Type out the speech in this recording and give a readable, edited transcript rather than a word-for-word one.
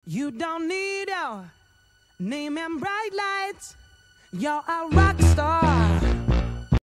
You don't need your name and bright lights. You're a rock star.